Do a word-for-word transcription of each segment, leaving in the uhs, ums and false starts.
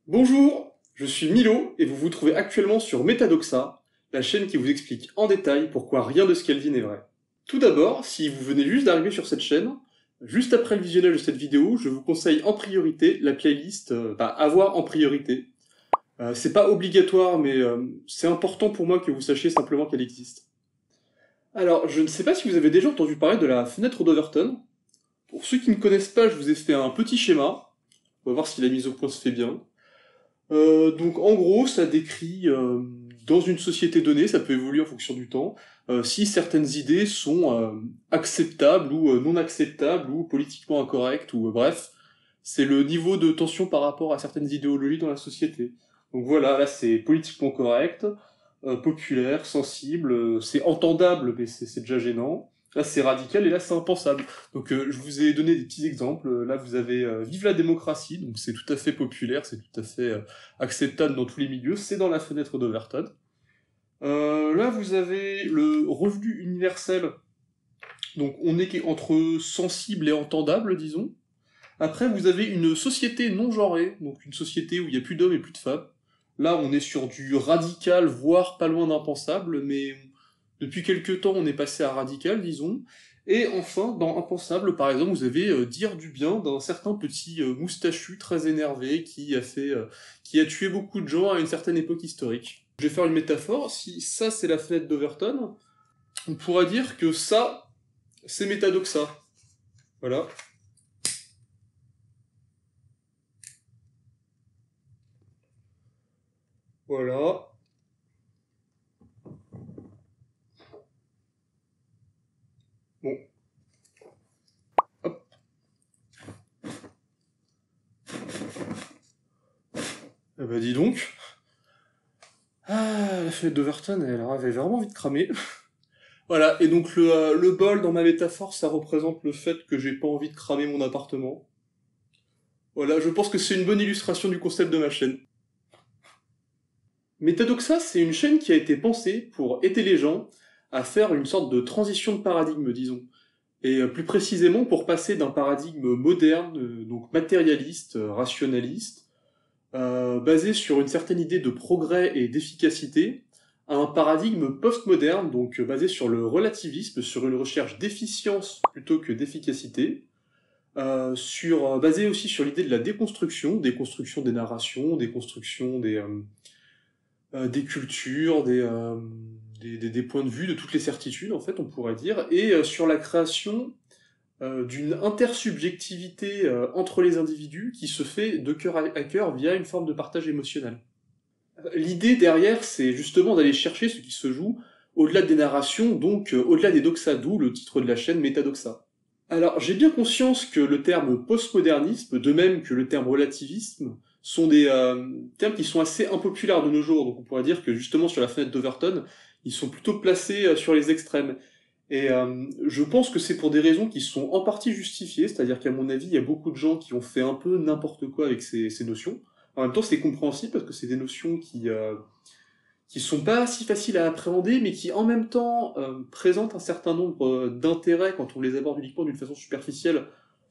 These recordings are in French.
Bonjour, je suis Milo et vous vous trouvez actuellement sur Metadoxa, la chaîne qui vous explique en détail pourquoi rien de ce qu'elle dit n'est vrai. Tout d'abord, si vous venez juste d'arriver sur cette chaîne, juste après le visionnage de cette vidéo, je vous conseille en priorité la playlist euh, bah, Avoir en priorité. Euh, c'est pas obligatoire, mais euh, c'est important pour moi que vous sachiez simplement qu'elle existe. Alors, je ne sais pas si vous avez déjà entendu parler de la fenêtre d'Overton. Pour ceux qui ne connaissent pas, je vous ai fait un petit schéma. On va voir si la mise au point se fait bien. Euh, donc en gros, ça décrit, euh, dans une société donnée, ça peut évoluer en fonction du temps, euh, si certaines idées sont euh, acceptables ou euh, non acceptables ou politiquement incorrectes, ou euh, bref, c'est le niveau de tension par rapport à certaines idéologies dans la société. Donc voilà, là c'est politiquement correct, euh, populaire, sensible, euh, c'est entendable, mais c'est c'est déjà gênant. Là c'est radical et là c'est impensable. Donc euh, je vous ai donné des petits exemples. Là vous avez euh, Vive la démocratie, donc c'est tout à fait populaire, c'est tout à fait euh, acceptable dans tous les milieux, c'est dans la fenêtre d'Overton. Euh, là vous avez le revenu universel, donc on est entre sensible et entendable, disons. Après vous avez une société non genrée, donc une société où il n'y a plus d'hommes et plus de femmes. Là on est sur du radical, voire pas loin d'impensable, mais depuis quelques temps, on est passé à radical, disons. Et enfin, dans Impensable, par exemple, vous avez euh, dire du bien d'un certain petit euh, moustachu très énervé qui a fait, euh, qui a tué beaucoup de gens à une certaine époque historique. Je vais faire une métaphore. Si ça c'est la fenêtre d'Overton, on pourra dire que ça, c'est Metadoxa. Voilà. Voilà. Bon. Hop. Eh ben dis donc. Ah, la fenêtre d'Overton, elle avait vraiment envie de cramer. Voilà, et donc le, euh, le bol dans ma métaphore, ça représente le fait que j'ai pas envie de cramer mon appartement. Voilà, je pense que c'est une bonne illustration du concept de ma chaîne. Metadoxa, c'est une chaîne qui a été pensée pour aider les gens à faire une sorte de transition de paradigme, disons. Et euh, plus précisément pour passer d'un paradigme moderne, euh, donc matérialiste, euh, rationaliste, euh, basé sur une certaine idée de progrès et d'efficacité, à un paradigme postmoderne, donc euh, basé sur le relativisme, sur une recherche d'efficience plutôt que d'efficacité, euh, sur, euh, basé aussi sur l'idée de la déconstruction, déconstruction des narrations, déconstruction des, euh, euh, des cultures, des, euh, des, des, des points de vue, de toutes les certitudes, en fait, on pourrait dire, et euh, sur la création euh, d'une intersubjectivité euh, entre les individus qui se fait de cœur à cœur via une forme de partage émotionnel. L'idée derrière, c'est justement d'aller chercher ce qui se joue au-delà des narrations, donc euh, au-delà des doxas, d'où le titre de la chaîne Metadoxa. Alors, j'ai bien conscience que le terme postmodernisme, de même que le terme relativisme, sont des euh, termes qui sont assez impopulaires de nos jours, donc on pourrait dire que justement sur la fenêtre d'Overton, ils sont plutôt placés euh, sur les extrêmes. Et euh, je pense que c'est pour des raisons qui sont en partie justifiées, c'est-à-dire qu'à mon avis, il y a beaucoup de gens qui ont fait un peu n'importe quoi avec ces, ces notions. En même temps, c'est compréhensible parce que c'est des notions qui, euh, qui sont pas si faciles à appréhender, mais qui en même temps euh, présentent un certain nombre euh, d'intérêts quand on les aborde uniquement d'une façon superficielle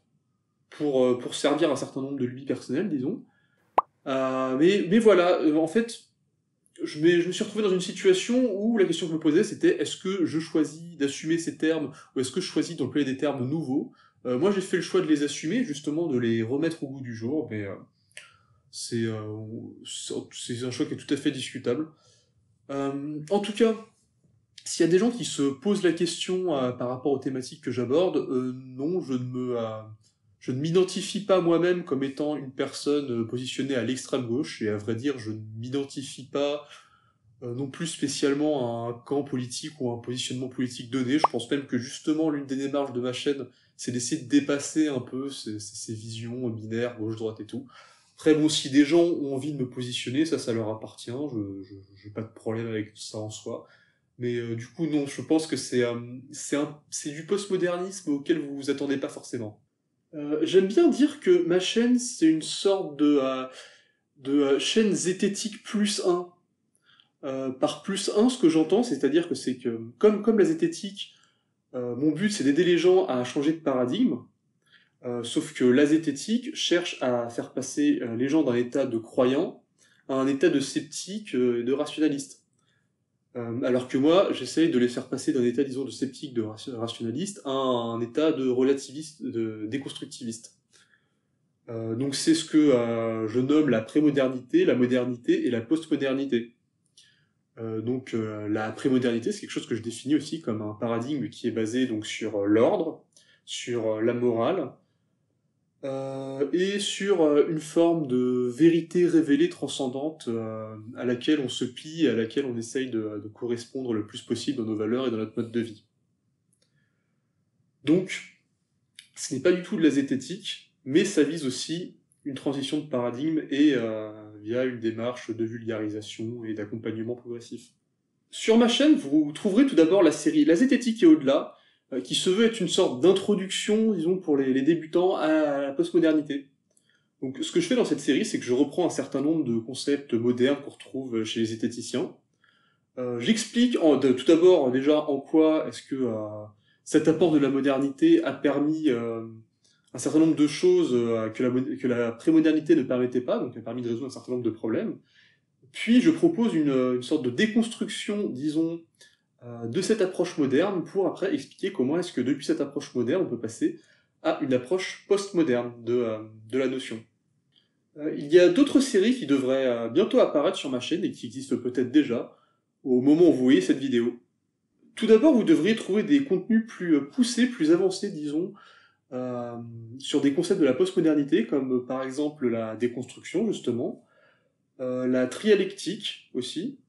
pour, euh, pour servir un certain nombre de lubies personnelles, disons. Euh, mais, mais voilà, euh, en fait, je, me- je me suis retrouvé dans une situation où la question que je me posais, c'était est-ce que je choisis d'assumer ces termes ou est-ce que je choisis d'employer des termes nouveaux. Euh, Moi, j'ai fait le choix de les assumer, justement, de les remettre au goût du jour, mais euh, c'est euh, c'est c'est un choix qui est tout à fait discutable. Euh, en tout cas, s'il y a des gens qui se posent la question euh, par rapport aux thématiques que j'aborde, euh, non, je ne me, euh, je ne m'identifie pas moi-même comme étant une personne euh, positionnée à l'extrême gauche, et à vrai dire, je ne m'identifie pas euh, non plus spécialement à un camp politique ou à un positionnement politique donné. Je pense même que justement l'une des démarches de ma chaîne, c'est d'essayer de dépasser un peu ces, ces- ces visions binaires, gauche-droite et tout. Après bon, si des gens ont envie de me positionner, ça, ça leur appartient, je, je, j'ai pas de problème avec ça en soi. Mais euh, du coup, non, je pense que c'est euh, c'est un- c'est du postmodernisme auquel vous vous attendez pas forcément. Euh, j'aime bien dire que ma chaîne, c'est une sorte de, euh, de euh, chaîne zététique plus un. Euh, par plus un, ce que j'entends, c'est-à-dire que c'est que, comme, comme la zététique, euh, mon but c'est d'aider les gens à changer de paradigme. Euh, sauf que la zététique cherche à faire passer euh, les gens d'un état de croyant à un état de sceptique euh, et de rationaliste. Euh, alors que moi, j'essaye de les faire passer d'un état, disons, de sceptique, de rationaliste, à un état de relativiste, de déconstructiviste. Euh, donc c'est ce que euh, je nomme la prémodernité, la modernité et la postmodernité. Euh, donc euh, la prémodernité, c'est quelque chose que je définis aussi comme un paradigme qui est basé donc sur euh, l'ordre, sur euh, la morale, euh, et sur euh, une forme de vérité révélée transcendante euh, à laquelle on se plie, et à laquelle on essaye de, de correspondre le plus possible dans nos valeurs et dans notre mode de vie. Donc, ce n'est pas du tout de la zététique, mais ça vise aussi une transition de paradigme et euh, via une démarche de vulgarisation et d'accompagnement progressif. Sur ma chaîne, vous trouverez tout d'abord la série La zététique et au-delà, euh, qui se veut être une sorte d'introduction, disons, pour les, les débutants à la postmodernité. Donc, ce que je fais dans cette série, c'est que je reprends un certain nombre de concepts modernes qu'on retrouve chez les zététiciens. Euh, J'explique en, de, tout d'abord déjà en quoi est-ce que euh, cet apport de la modernité a permis euh, un certain nombre de choses euh, que, la, que la prémodernité ne permettait pas, donc a permis de résoudre un certain nombre de problèmes. Puis je propose une, une sorte de déconstruction, disons, euh, de cette approche moderne pour après expliquer comment est-ce que depuis cette approche moderne on peut passer à une approche postmoderne de, euh, de la notion. Euh, il y a d'autres séries qui devraient euh, bientôt apparaître sur ma chaîne et qui existent peut-être déjà au moment où vous voyez cette vidéo. Tout d'abord, vous devriez trouver des contenus plus poussés, plus avancés, disons, euh, sur des concepts de la postmodernité, comme euh, par exemple la déconstruction, justement, euh, la trialectique aussi,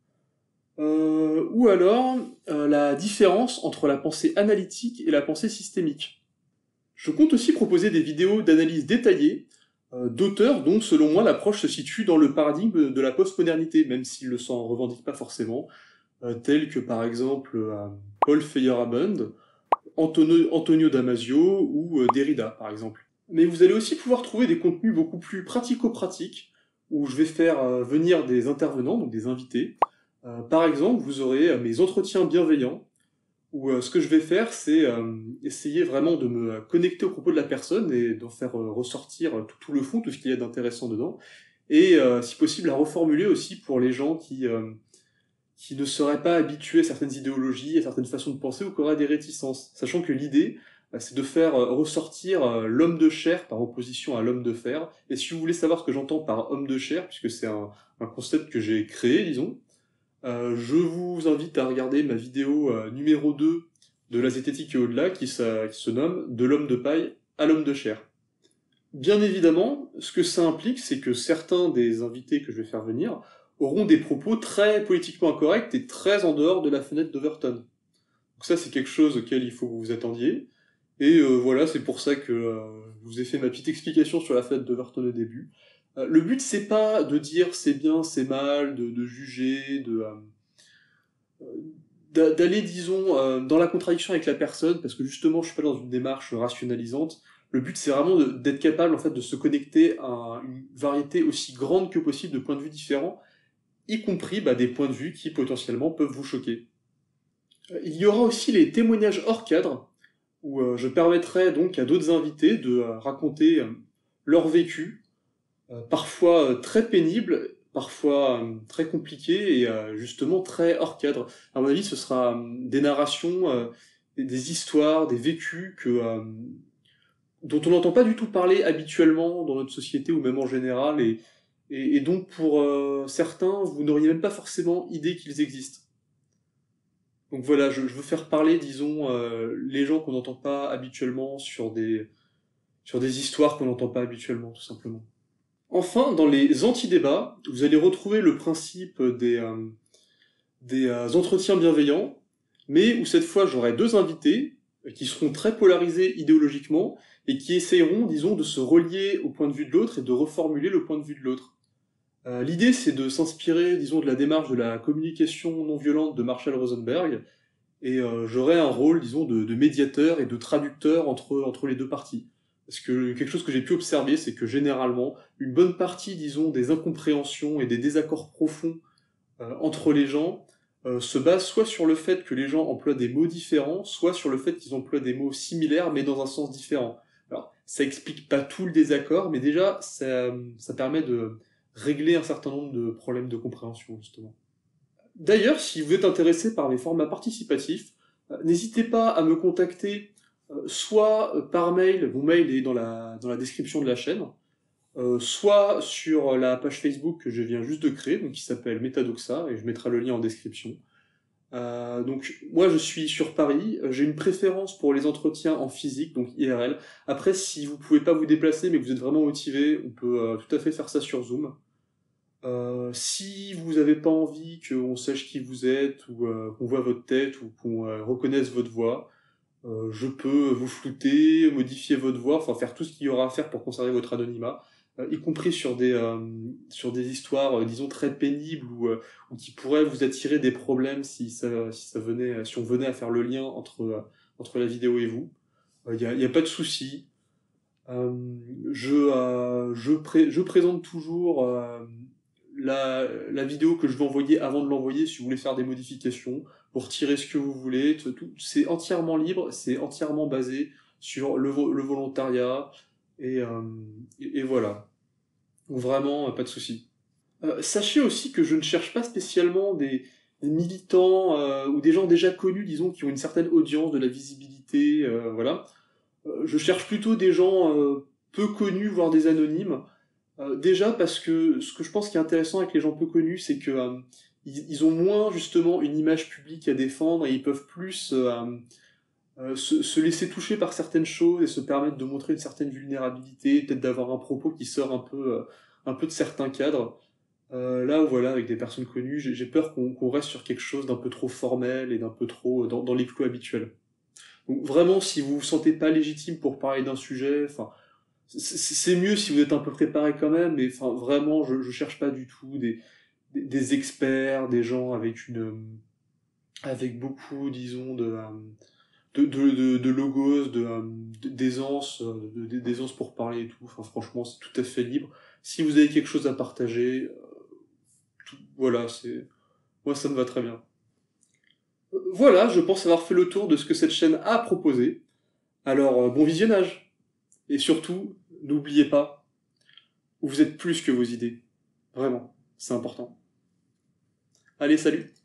euh, ou alors euh, la différence entre la pensée analytique et la pensée systémique. Je compte aussi proposer des vidéos d'analyse détaillée euh, d'auteurs dont, selon moi, l'approche se situe dans le paradigme de la postmodernité, même s'ils ne s'en revendiquent pas forcément, euh, tels que par exemple euh, Paul Feyerabend, Antonio, Antonio Damasio ou euh, Derrida, par exemple. Mais vous allez aussi pouvoir trouver des contenus beaucoup plus pratico-pratiques, où je vais faire euh, venir des intervenants, donc des invités. Euh, par exemple, vous aurez euh, mes entretiens bienveillants, où euh, ce que je vais faire, c'est euh, essayer vraiment de me connecter au propos de la personne et d'en faire euh, ressortir tout, tout le fond, tout ce qu'il y a d'intéressant dedans, et euh, si possible, à reformuler aussi pour les gens qui... Euh, qui ne seraient pas habitués à certaines idéologies, à certaines façons de penser, ou qui auraient des réticences. Sachant que l'idée, c'est de faire ressortir l'homme de chair par opposition à l'homme de fer. Et si vous voulez savoir ce que j'entends par homme de chair, puisque c'est un, un concept que j'ai créé, disons, euh, je vous invite à regarder ma vidéo euh, numéro deux de la zététique et au-delà, qui, qui se nomme « De l'homme de paille à l'homme de chair ». Bien évidemment, ce que ça implique, c'est que certains des invités que je vais faire venir auront des propos très politiquement incorrects et très en dehors de la fenêtre d'Overton. Donc ça, c'est quelque chose auquel il faut que vous vous attendiez. Et euh, voilà, c'est pour ça que euh, je vous ai fait ma petite explication sur la fenêtre d'Overton au début. Euh, le but, c'est pas de dire c'est bien, c'est mal, de, de juger, de euh, d'aller, disons, euh, dans la contradiction avec la personne, parce que justement, je suis pas dans une démarche rationalisante. Le but, c'est vraiment d'être capable, en fait, de se connecter à une variété aussi grande que possible de points de vue différents, y compris bah, des points de vue qui potentiellement peuvent vous choquer. Il y aura aussi les témoignages hors cadre, où euh, je permettrai donc à d'autres invités de euh, raconter euh, leur vécu, euh, parfois euh, très pénible, parfois euh, très compliqué et euh, justement très hors cadre. À mon avis, ce sera euh, des narrations, euh, des histoires, des vécus que, euh, dont on n'entend pas du tout parler habituellement dans notre société ou même en général, et Et, et donc pour euh, certains, vous n'auriez même pas forcément idée qu'ils existent. Donc voilà, je, je veux faire parler, disons, euh, les gens qu'on n'entend pas habituellement sur des, sur des histoires qu'on n'entend pas habituellement, tout simplement. Enfin, dans les anti-débats, vous allez retrouver le principe des, euh, des euh, entretiens bienveillants, mais où cette fois j'aurai deux invités qui seront très polarisés idéologiquement et qui essayeront, disons, de se relier au point de vue de l'autre et de reformuler le point de vue de l'autre. Euh, L'idée, c'est de s'inspirer, disons, de la démarche de la communication non violente de Marshall Rosenberg, et euh, j'aurai un rôle, disons, de, de médiateur et de traducteur entre, entre les deux parties. Parce que quelque chose que j'ai pu observer, c'est que généralement, une bonne partie, disons, des incompréhensions et des désaccords profonds euh, entre les gens euh, se base soit sur le fait que les gens emploient des mots différents, soit sur le fait qu'ils emploient des mots similaires, mais dans un sens différent. Alors, ça explique pas tout le désaccord, mais déjà, ça, ça permet de régler un certain nombre de problèmes de compréhension, justement. D'ailleurs, si vous êtes intéressé par les formats participatifs, euh, n'hésitez pas à me contacter euh, soit euh, par mail, mon mail est dans la, dans la description de la chaîne, euh, soit sur la page Facebook que je viens juste de créer, donc qui s'appelle Metadoxa, et je mettrai le lien en description. Euh, donc moi je suis sur Paris, j'ai une préférence pour les entretiens en physique, donc I R L. Après, si vous pouvez pas vous déplacer mais que vous êtes vraiment motivé, on peut euh, tout à fait faire ça sur Zoom. Euh, si vous avez pas envie qu'on sache qui vous êtes, ou euh, qu'on voit votre tête, ou qu'on euh, reconnaisse votre voix, euh, je peux vous flouter, modifier votre voix, enfin faire tout ce qu'il y aura à faire pour conserver votre anonymat, euh, y compris sur des, euh, sur des histoires, euh, disons, très pénibles, ou, euh, ou qui pourraient vous attirer des problèmes si, ça, si, ça venait, si on venait à faire le lien entre, euh, entre la vidéo et vous. Il n'y a, y a pas de souci. Euh, je, euh, je, pré je présente toujours euh, la, la vidéo que je vais envoyer avant de l'envoyer si vous voulez faire des modifications, pour retirer ce que vous voulez. C'est entièrement libre, c'est entièrement basé sur le, vo le volontariat, et, euh, et, et voilà. Donc vraiment, pas de souci. Euh, sachez aussi que je ne cherche pas spécialement des, des militants euh, ou des gens déjà connus, disons, qui ont une certaine audience, de la visibilité, euh, voilà. Euh, je cherche plutôt des gens euh, peu connus, voire des anonymes. Euh, déjà parce que ce que je pense qui est intéressant avec les gens peu connus, c'est que euh, ils, ils ont moins justement une image publique à défendre, et ils peuvent plus euh, euh, se, se laisser toucher par certaines choses et se permettre de montrer une certaine vulnérabilité, peut-être d'avoir un propos qui sort un peu, euh, un peu de certains cadres. Euh, là, voilà, avec des personnes connues, j'ai peur qu'on qu'on reste sur quelque chose d'un peu trop formel et d'un peu trop dans, dans les clous habituels. Donc vraiment, si vous vous sentez pas légitime pour parler d'un sujet, enfin, c'est mieux si vous êtes un peu préparé quand même, mais enfin vraiment, je, je cherche pas du tout des, des, des experts, des gens avec une, avec beaucoup, disons, de, de, de, de, de logos, de, d'aisance, de, de, d'aisance pour parler et tout. Enfin, franchement, c'est tout à fait libre. Si vous avez quelque chose à partager, tout, voilà, c'est, moi ça me va très bien. Voilà, je pense avoir fait le tour de ce que cette chaîne a proposé. Alors, bon visionnage. Et surtout, n'oubliez pas, vous êtes plus que vos idées. Vraiment, c'est important. Allez, salut!